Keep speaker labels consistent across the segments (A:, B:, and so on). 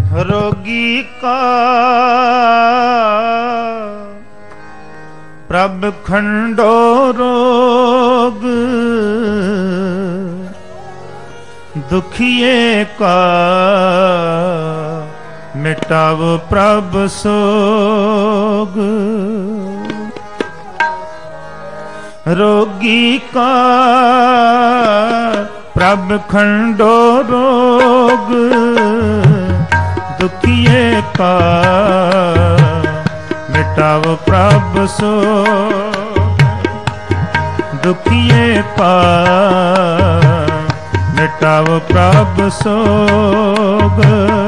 A: रोगी का प्रभ खंडो रोग, दुखिए का मिटाव प्रभ सोग। रोगी का प्रभ खंडो रोग, दुखिए का मिटाव प्रभ सोग। दुखिए का मिटाव प्रभ सोग।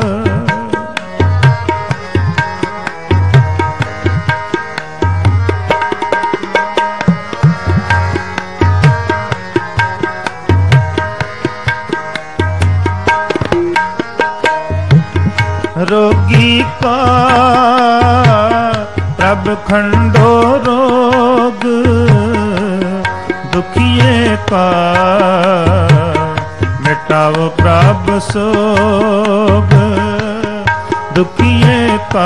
A: रोगी का प्रभ खंडो रोग, दुखिए का मिटाव प्रभ सोग। दुखिए का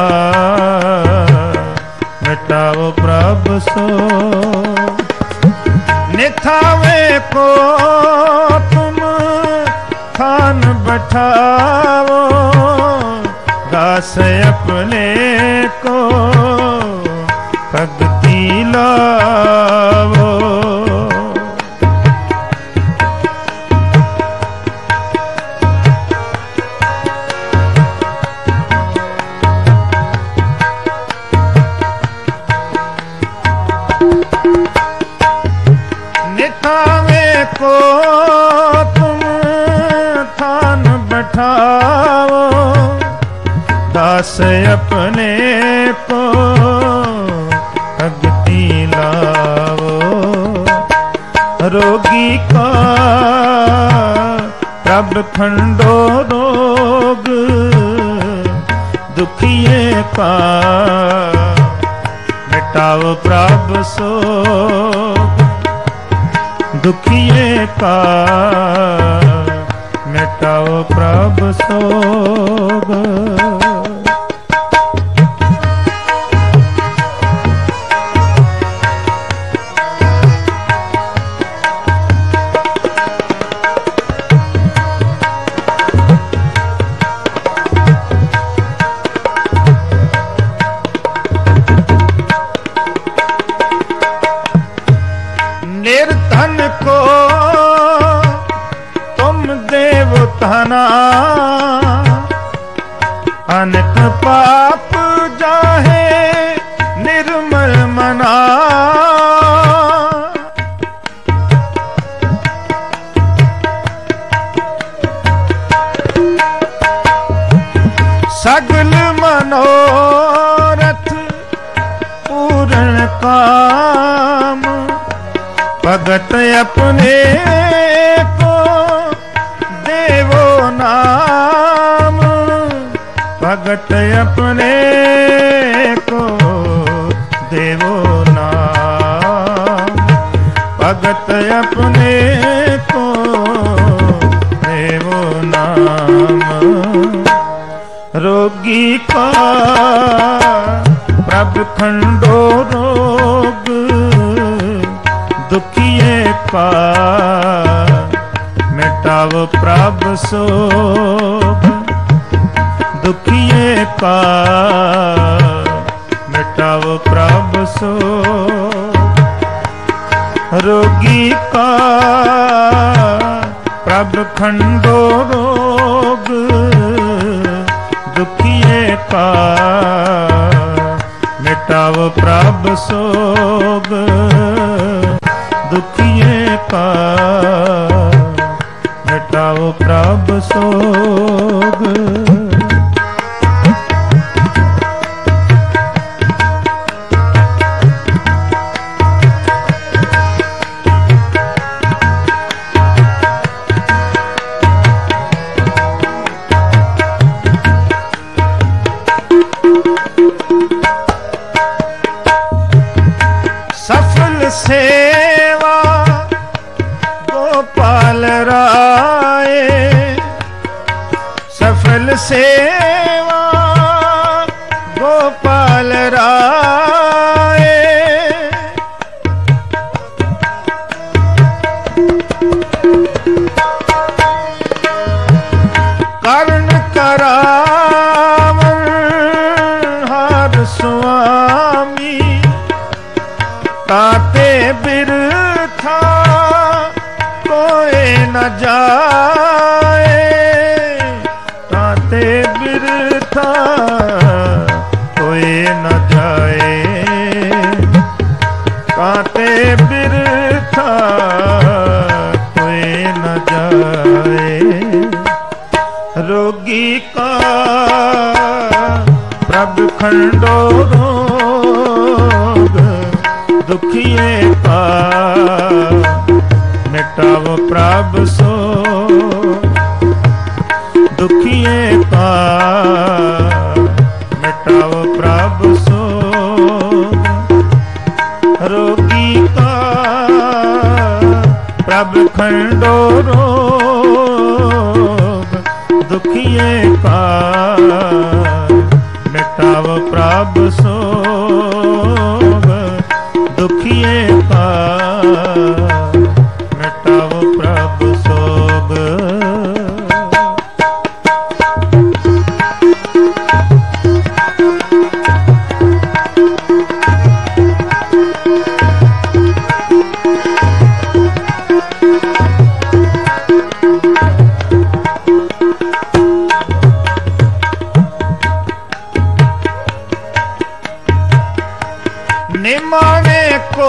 A: मिटाव प्रभ सोग। निथावे को तुम थान बैठाओ, दास अपने को भक्ति लावो। निथावे को तुम थान बैठाओ, दास अपने को भक्ति लावो। रोगी का प्रभ खंडो रोग, दुखिए का मिटाव प्रभ सोग। दुखिए का मिटाव प्रभ सोग। निर्धन को तुम देवताना, अनेक पाप जाहे निर्मल मना। सगल मनोरथ पूर्ण काम, भगत अपने को देवो नाम। भगत अपने को देवो नाम। भगत अपने को देवो नाम। रोगी का प्रभ खंडो रोग, दुखिए का मिटाव प्रभ सोग। दुखिए का मिटाव प्रभ सोग। रोगी का प्रभ खंडो रोग, दुखिए का मिटाव प्रभ सोग। दुखिए का मिटाओ प्रभ सोग। सफल सेवा गोपाल राय, सफल सेवा बलराए कर्ण करावन हर स्वामी ताते बिरथा कोई न जाए ताते बिरथा कोई न जाए ताते बिरथा कोई न जाए रोगी का प्रभ खंडो रोग दुखिए का मिटाव प्रभ सो दुखिए का मिटाव प्रभ सो रोगी का प्रभ खंडो रोग दुखिए का मिटाव प्रभ सोग दुखिए का मिटाव प्रभ सोग निमाने को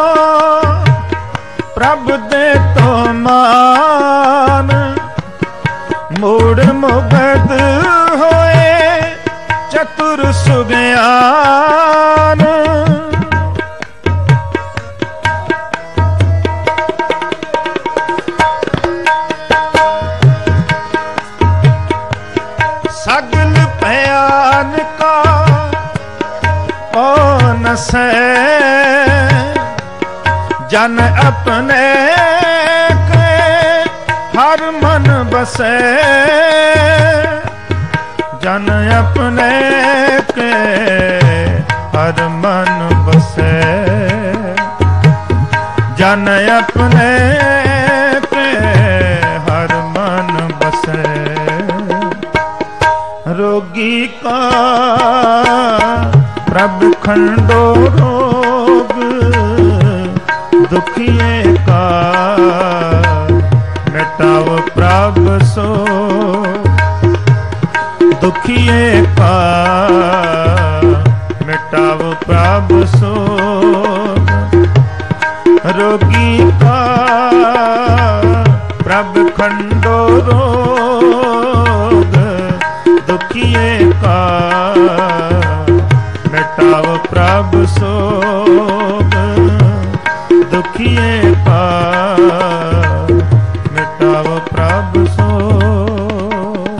A: प्रभ दे तो मान मूड मुगद होए चतुर सुज्ञान सगल भयान का कौन से जन अपने के हर मन बसे जन अपने के हर मन बसे जन अपने के हर मन बसे रोगी का प्रभ खंडो रोग दुखिए का मिटाव प्रभ सो दुखिए का मिटाव प्रभ सो रोगी का प्रभ खंडो रोग दुखिए का मिटाव प्रभ सोग दुखिए का मिटाव प्रभ सोग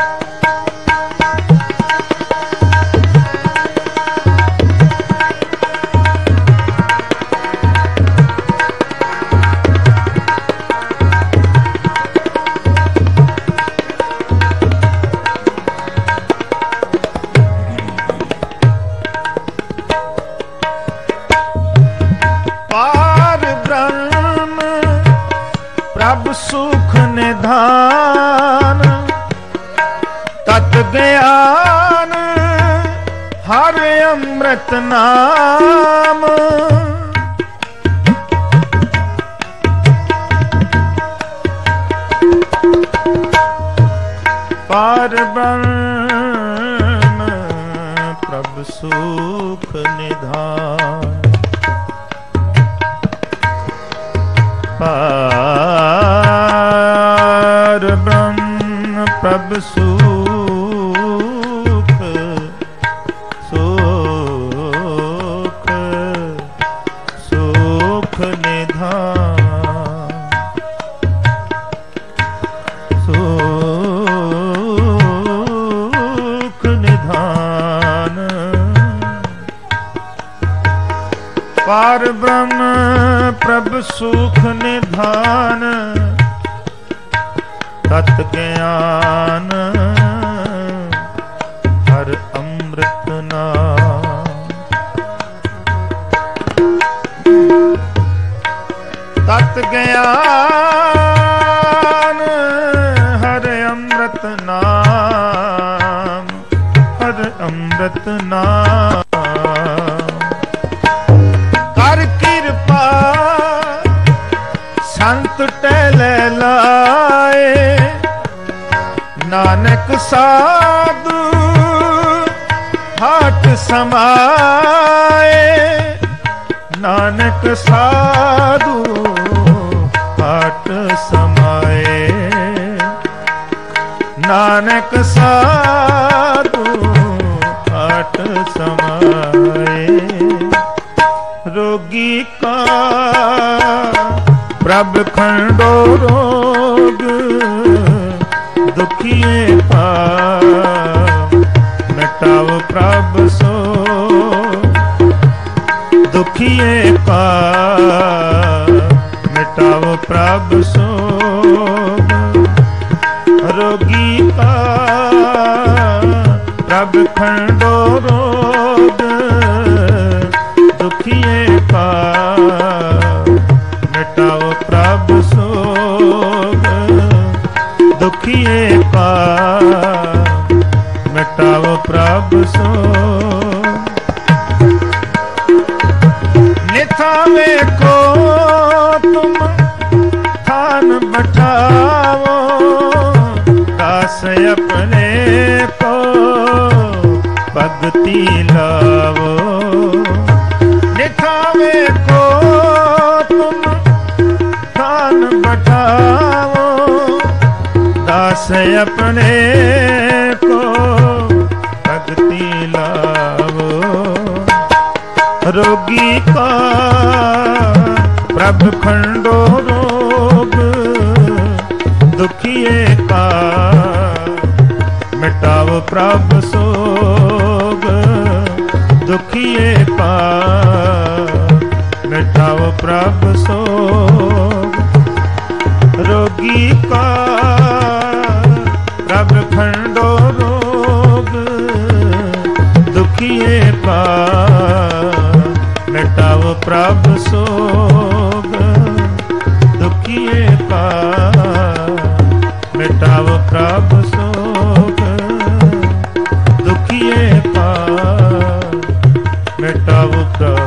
A: प्रभ सुख निधान तत् ज्ञान हर अमृत नाम पार ब्रह्म प्रभ सुख निधान पार ब्रह्म प्रभ सुख सुख सुख निधान सुख निधान पार ब्रह्म प्रभ सुख निधान तत् ज्ञान हर अमृत नाम ਨਾਮ, ਹਰ ਅੰਮ੍ਰਿਤ ਨਾਮ। ਕਰ ਕਿਰਪਾ ਸੰਤ ਟਹਿ ਲਾਏ, ਨਾਨਕ ਸਾਧੂ ਹਾਟ ਸਮਾਏ, ਨਾਨਕ ਸਾਧੂ ਹਾਟ ਸਮਾਏ, ਨਾਨਕ ਸਾਧੂ ਹਾਟ ਸਮਾਏ। ਰੋਗੀ ਕਾ ਪ੍ਰਭ ਖੰਡੋ ਰੋਗ, ਦੁਖੀਏ ਪਾ ਮਿਟਾਵ ਪ੍ਰਭ ਸੋ, ਦੁਖੀਏ ਪਾ ਮਿਟਾਵ ਪ੍ਰਭ ਸੋ। ਰੋਗੀ ਕਾ ਪ੍ਰਭ ਖੰਡੋ ਰੋਗ, ਦੁਖੀਏ ਪਾ ਮਿਟਾਵ ਪ੍ਰਭ ਸੋਗ, ਦੁਖੀਏ ਪਾ ਮਿਟਾਵ ਪ੍ਰਭ ਸੋਗ। ਨਿਥਾਵੇ ਕੋ ਤੁਮ ਥਾਨ ਬਠਾਵੋ, दास अपने को भगति लावो। निठावे को तुम थान बठावो, दास अपने को भगति लावो। रोगी का प्रभ खंडो रोग, दुखिए का मिटाव प्रभ सोग, दुखिए का मिटाव प्रभ सोग। रोगी का प्रभ खंडो रोग, दुखिए का मिटाव प्रभ सोग, दुखिए का मिटाव प्रभ सोग, दुखिए का मिटाव प्रभ